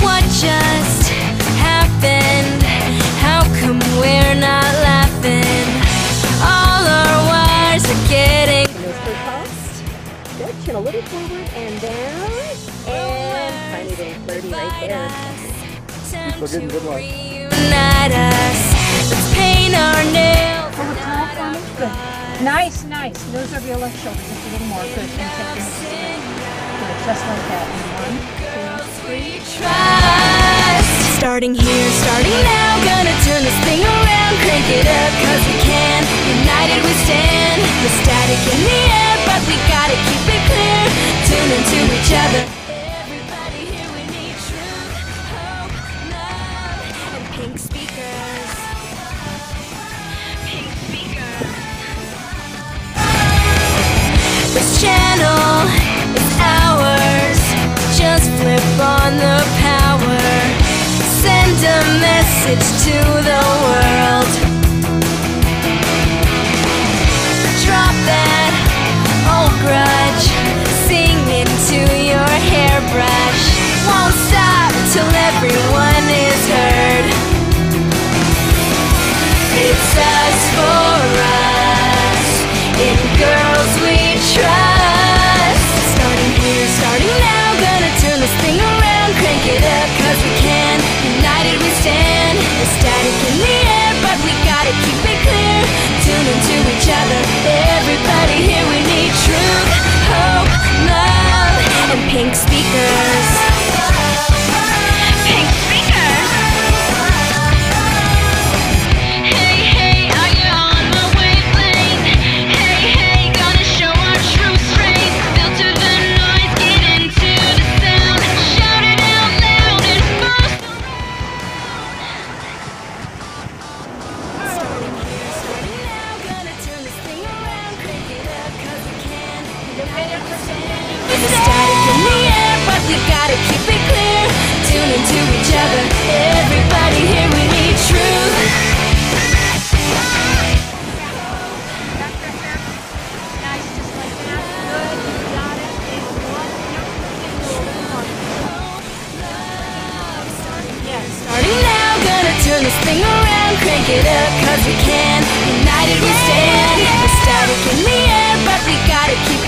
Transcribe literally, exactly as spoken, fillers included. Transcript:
What just happened? How come we're not laughing? All our wires are getting. Nose for tossed. Good. Chin a little forward and down. And tiny little flirty right there. We're getting good luck. Reunite us. Let's paint our nails. Over tall for me. Good. Nice, nice. Nose over your left shoulder. Just a little more. Good. And take your hips together. Good. Just like that. And one, two, three. Trust. Starting here, starting now. Gonna turn this thing around. Crank it up, cause we can. United we stand. The static in the air, but we gotta keep it clear. Tune into each other. Everybody here, we need truth, hope, love, and pink speakers. Pink speakers. This channel is ours. Just flip on the power. Send a message to the world. Drop that old grudge. Sing into your hairbrush. Won't stop till everyone is heard. It's us for us. In girls we trust. Starting here, starting now. Gonna turn this thing around. Crank it up, cause we can. United we stand. The static in the air, but we gotta keep it clear. Tune into each other. Everybody here, we need truth, hope, love, and pink speakers. Pink speakers. Hey, hey, are you on my wavelength? Hey, hey, gonna show our true strength. Filter the noise, get into the sound. Shout it out loud and boast. Starting here, starting now. Gonna turn this thing around. Crank it up, cause we can. There's a static in the air, but we gotta keep it clear. Tune into each other. Everybody here, we need truth. Nice, just like that. Good. You got it. And one, yes. Starting now, gonna turn this thing around. Crank it up, cause we can. United we stand. The static in the air, but we gotta keep